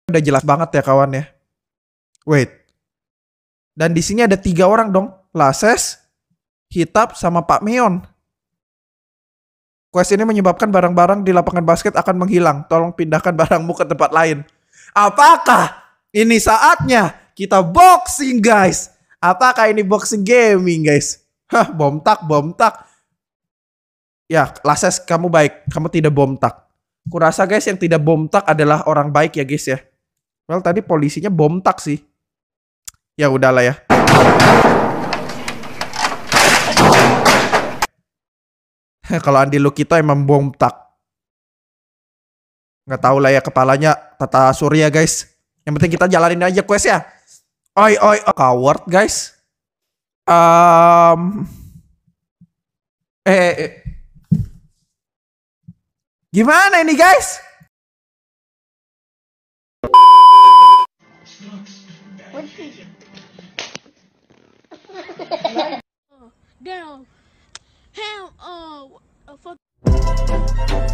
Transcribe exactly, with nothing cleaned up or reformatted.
Udah jelas banget ya kawan ya. Wait. Dan di sini ada tiga orang dong. Lases, Hitap, sama Pak Meon. Quest ini menyebabkan barang-barang di lapangan basket akan menghilang. Tolong pindahkan barangmu ke tempat lain. Apakah ini saatnya kita boxing guys? Apakah ini boxing gaming guys? Hah, bom tak, bom tak. Ya, Lases kamu baik. Kamu tidak bom tak. Kurasa guys yang tidak bom tak adalah orang baik ya guys ya. Well tadi polisinya bom tak sih. Ya udahlah ya. Kalau Andi Lukito emang bom tak. Nggak tahu lah ya kepalanya Tata Surya guys. Yang penting kita jalanin aja quest ya. Oi oi oi. Coward guys. Um, eh, eh, eh. Gimana ini guys? Down. Hell, uh, fuck.